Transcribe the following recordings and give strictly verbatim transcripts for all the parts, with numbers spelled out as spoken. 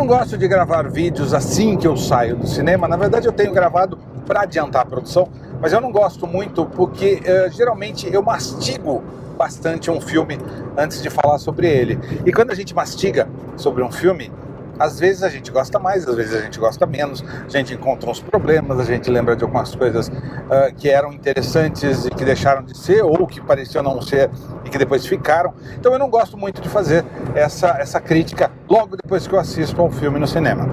não gosto de gravar vídeos assim que eu saio do cinema. Na verdade, eu tenho gravado para adiantar a produção, mas eu não gosto muito porque uh, geralmente eu mastigo bastante um filme antes de falar sobre ele. E quando a gente mastiga sobre um filme, às vezes a gente gosta mais, às vezes a gente gosta menos, a gente encontra uns problemas, a gente lembra de algumas coisas uh, que eram interessantes e que deixaram de ser, ou que pareciam não ser e que depois ficaram. Então eu não gosto muito de fazer essa, essa crítica logo depois que eu assisto a um filme no cinema.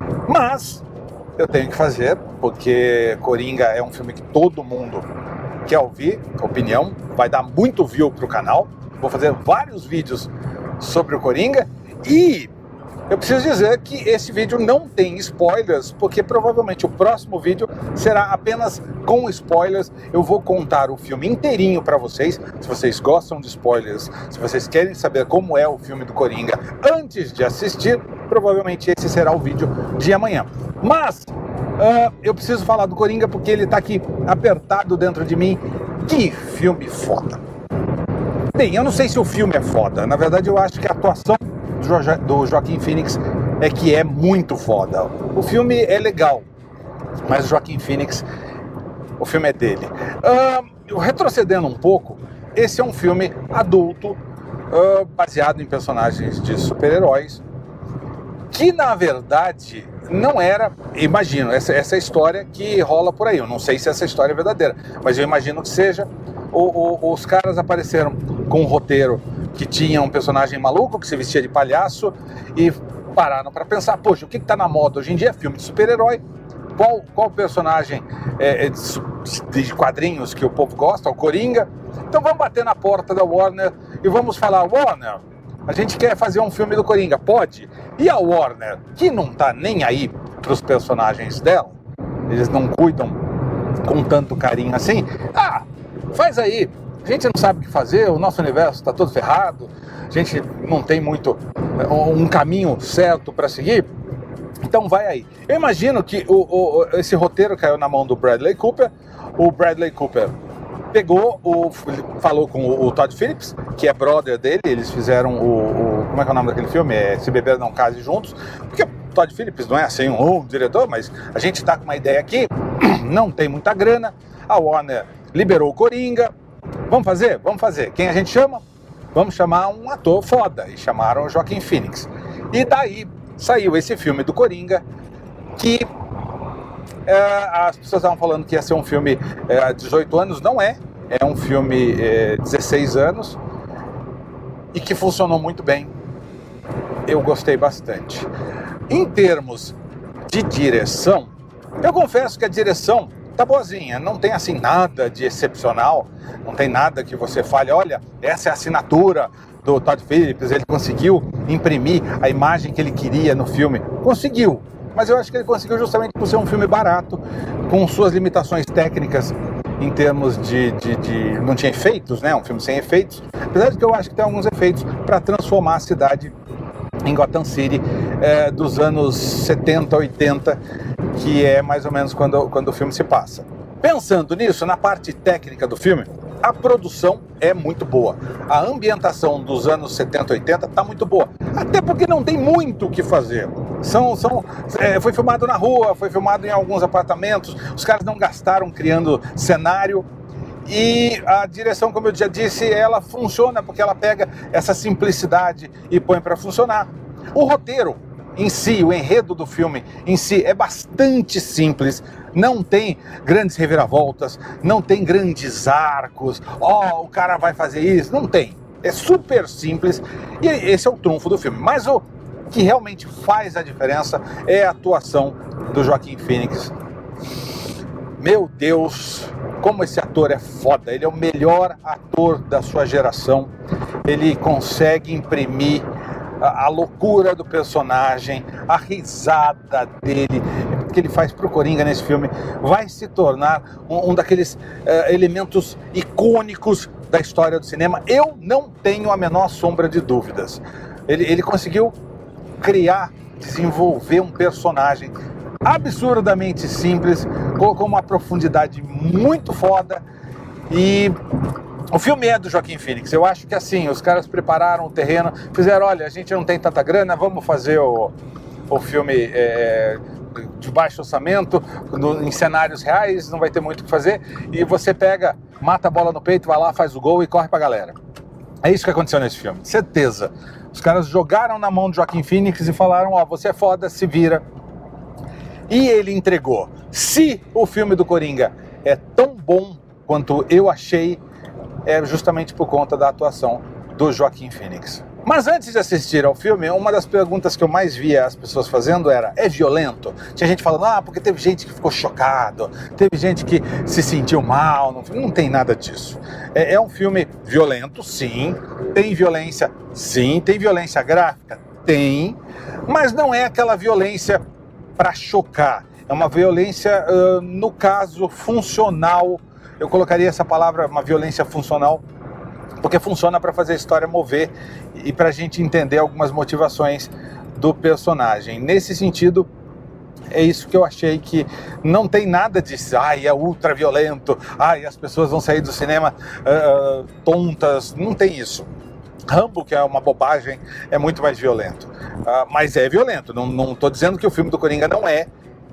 Mas eu tenho que fazer, porque Coringa é um filme que todo mundo quer ouvir, opinião, vai dar muito view pro canal. Vou fazer vários vídeos sobre o Coringa e eu preciso dizer que esse vídeo não tem spoilers, porque provavelmente o próximo vídeo será apenas com spoilers. Eu vou contar o filme inteirinho para vocês. Se vocês gostam de spoilers, se vocês querem saber como é o filme do Coringa antes de assistir, provavelmente esse será o vídeo de amanhã. Mas uh, eu preciso falar do Coringa porque ele tá aqui apertado dentro de mim. Que filme foda! Bem, eu não sei se o filme é foda. Na verdade, eu acho que a atuação do Joaquin Phoenix é que é muito foda. O filme é legal, mas o Joaquin Phoenix, o filme é dele. Uh, retrocedendo um pouco, esse é um filme adulto, uh, baseado em personagens de super-heróis, que na verdade não era, imagino, essa, essa história que rola por aí. Eu não sei se essa história é verdadeira, mas eu imagino que seja. O, o, os caras apareceram com um roteiro que tinha um personagem maluco que se vestia de palhaço e pararam para pensar, poxa, o que está na moda hoje em dia? Filme de super-herói. Qual, qual personagem é, é de, de quadrinhos que o povo gosta? O Coringa. Então vamos bater na porta da Warner e vamos falar, Warner, a gente quer fazer um filme do Coringa, pode? E a Warner, que não tá nem aí para os personagens dela, eles não cuidam com tanto carinho assim, ah, faz aí. A gente não sabe o que fazer, o nosso universo está todo ferrado, a gente não tem muito um caminho certo para seguir, então vai aí. Eu imagino que o, o, esse roteiro caiu na mão do Bradley Cooper. O Bradley Cooper pegou, o, falou com o, o Todd Phillips, que é brother dele, eles fizeram o, o... Como é que é o nome daquele filme? É Se Beber Não Case Juntos, porque o Todd Phillips não é assim um, um diretor, mas a gente está com uma ideia aqui, não tem muita grana, a Warner liberou o Coringa. Vamos fazer? Vamos fazer. Quem a gente chama? Vamos chamar um ator foda. E chamaram o Joaquin Phoenix. E daí saiu esse filme do Coringa, que é, as pessoas estavam falando que ia ser um filme é, dezoito anos. Não é. É um filme é, dezesseis anos. E que funcionou muito bem. Eu gostei bastante. Em termos de direção, eu confesso que a direção tá boazinha, não tem assim nada de excepcional, não tem nada que você fale, olha, essa é a assinatura do Todd Phillips, ele conseguiu imprimir a imagem que ele queria no filme. Conseguiu, mas eu acho que ele conseguiu justamente por ser um filme barato, com suas limitações técnicas em termos de, de, de... não tinha efeitos, né? Um filme sem efeitos, apesar de que eu acho que tem alguns efeitos para transformar a cidade em Gotham City é, dos anos setenta, oitenta, que é mais ou menos quando, quando o filme se passa. Pensando nisso, na parte técnica do filme, a produção é muito boa. A ambientação dos anos setenta, oitenta está muito boa. Até porque não tem muito o que fazer. São, são, é, foi filmado na rua, foi filmado em alguns apartamentos, os caras não gastaram criando cenário. E a direção, como eu já disse, ela funciona porque ela pega essa simplicidade e põe para funcionar. O roteiro em si, o enredo do filme em si é bastante simples, não tem grandes reviravoltas, não tem grandes arcos, ó, oh, o cara vai fazer isso, não tem. É super simples e esse é o trunfo do filme. Mas o que realmente faz a diferença é a atuação do Joaquin Phoenix. Meu Deus, como esse ator é foda, ele é o melhor ator da sua geração, ele consegue imprimir a, a loucura do personagem, a risada dele, que ele faz pro Coringa nesse filme, vai se tornar um, um daqueles uh, elementos icônicos da história do cinema, eu não tenho a menor sombra de dúvidas. Ele, ele conseguiu criar, desenvolver um personagem absurdamente simples, colocou uma profundidade muito foda e o filme é do Joaquin Phoenix. Eu acho que assim, os caras prepararam o terreno, fizeram, olha, a gente não tem tanta grana, vamos fazer o, o filme é, de baixo orçamento, no, em cenários reais, não vai ter muito o que fazer, e você pega, mata a bola no peito, vai lá, faz o gol e corre pra galera. É isso que aconteceu nesse filme, certeza. Os caras jogaram na mão de Joaquin Phoenix e falaram, ó, você é foda, se vira. E ele entregou. Se o filme do Coringa é tão bom quanto eu achei, é justamente por conta da atuação do Joaquin Phoenix. Mas antes de assistir ao filme, uma das perguntas que eu mais via as pessoas fazendo era, é violento? Tinha gente falando, ah, porque teve gente que ficou chocado, teve gente que se sentiu mal, não, não tem nada disso. É, é um filme violento, sim, tem violência, sim, tem violência gráfica, tem, mas não é aquela violência para chocar, é uma violência, uh, no caso, funcional. Eu colocaria essa palavra, uma violência funcional, porque funciona para fazer a história mover e para a gente entender algumas motivações do personagem. Nesse sentido, é isso que eu achei, que não tem nada de, ai, é ultra violento, ai, as pessoas vão sair do cinema uh, tontas, não tem isso. Rambo, que é uma bobagem, é muito mais violento. Uh, mas é violento, não estou dizendo que o filme do Coringa não é.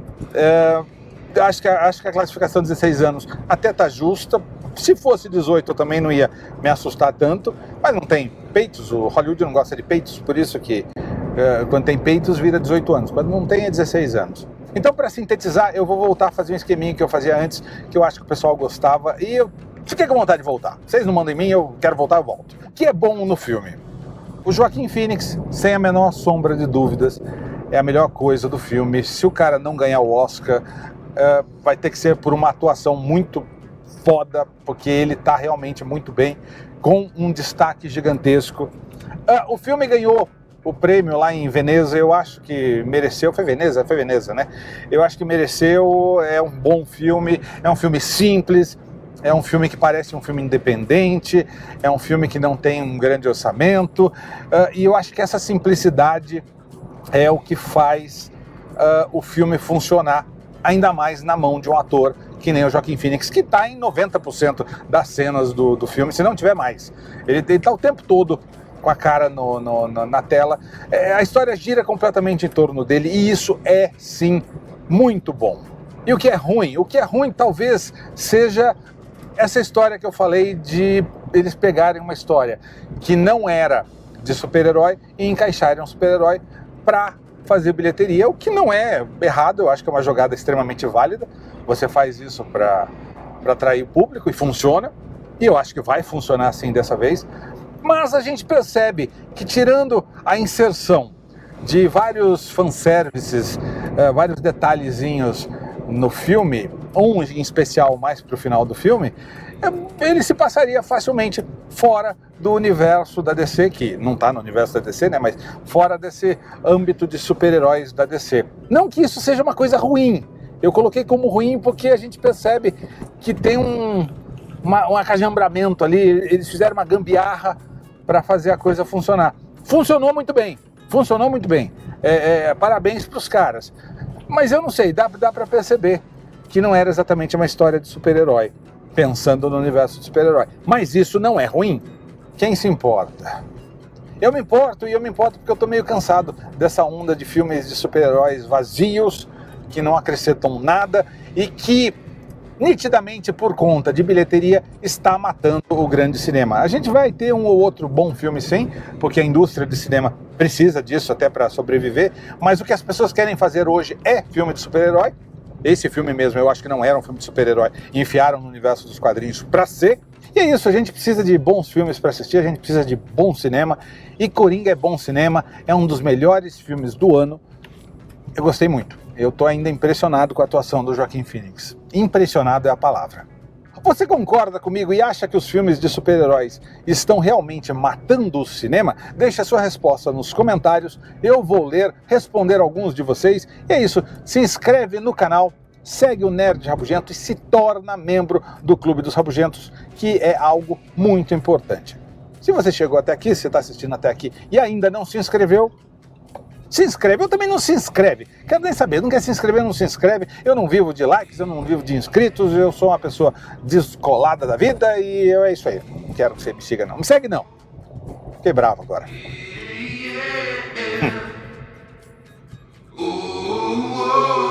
Uh, acho, que, acho que a classificação dezesseis anos até está justa. Se fosse dezoito eu também não ia me assustar tanto, mas não tem peitos, o Hollywood não gosta de peitos, por isso que uh, quando tem peitos vira dezoito anos, quando não tem é dezesseis anos. Então, para sintetizar, eu vou voltar a fazer um esqueminha que eu fazia antes, que eu acho que o pessoal gostava, e eu fiquei com vontade de voltar. Vocês não mandam em mim, eu quero voltar, eu volto. O que é bom no filme? O Joaquin Phoenix, sem a menor sombra de dúvidas, é a melhor coisa do filme. Se o cara não ganhar o Oscar, uh, vai ter que ser por uma atuação muito foda, porque ele tá realmente muito bem, com um destaque gigantesco. Uh, o filme ganhou o prêmio lá em Veneza, eu acho que mereceu, foi Veneza? Foi Veneza, né? Eu acho que mereceu, é um bom filme, é um filme simples, é um filme que parece um filme independente, é um filme que não tem um grande orçamento, uh, e eu acho que essa simplicidade é o que faz uh, o filme funcionar, ainda mais na mão de um ator que nem o Joaquin Phoenix, que está em noventa por cento das cenas do, do filme, se não tiver mais. Ele está o tempo todo com a cara no, no, no, na tela. É, a história gira completamente em torno dele, e isso é, sim, muito bom. E o que é ruim? O que é ruim talvez seja essa história que eu falei de eles pegarem uma história que não era de super-herói e encaixarem um super-herói para fazer bilheteria, o que não é errado, eu acho que é uma jogada extremamente válida. Você faz isso para atrair o público e funciona, e eu acho que vai funcionar assim dessa vez. Mas a gente percebe que, tirando a inserção de vários fanservices, uh, vários detalhezinhos no filme, um em especial mais para o final do filme, ele se passaria facilmente fora do universo da D C, que não está no universo da D C, né, mas fora desse âmbito de super-heróis da D C. Não que isso seja uma coisa ruim, eu coloquei como ruim porque a gente percebe que tem um, uma, um acajambramento ali, eles fizeram uma gambiarra para fazer a coisa funcionar. Funcionou muito bem, funcionou muito bem, é, é, parabéns para os caras. Mas eu não sei, dá, dá para perceber que não era exatamente uma história de super-herói, pensando no universo de super-herói. Mas isso não é ruim. Quem se importa? Eu me importo, e eu me importo porque eu tô meio cansado dessa onda de filmes de super-heróis vazios, que não acrescentam nada e que, nitidamente por conta de bilheteria, está matando o grande cinema. A gente vai ter um ou outro bom filme sim, porque a indústria de cinema precisa disso até para sobreviver, mas o que as pessoas querem fazer hoje é filme de super-herói. Esse filme mesmo eu acho que não era um filme de super-herói, enfiaram no universo dos quadrinhos para ser. E é isso, a gente precisa de bons filmes para assistir, a gente precisa de bom cinema, e Coringa é bom cinema, é um dos melhores filmes do ano. Eu gostei muito, eu tô ainda impressionado com a atuação do Joaquin Phoenix. Impressionado é a palavra. Você concorda comigo e acha que os filmes de super-heróis estão realmente matando o cinema? Deixe a sua resposta nos comentários, eu vou ler, responder alguns de vocês. E é isso, se inscreve no canal, segue o Nerd Rabugento e se torna membro do Clube dos Rabugentos, que é algo muito importante. Se você chegou até aqui, se está assistindo até aqui e ainda não se inscreveu, se inscreve, eu também não se inscreve, quero nem saber, não quer se inscrever, não se inscreve, eu não vivo de likes, eu não vivo de inscritos, eu sou uma pessoa descolada da vida e eu, é isso aí, não quero que você me siga não, me segue não, fiquei bravo agora. Hum. oh, oh.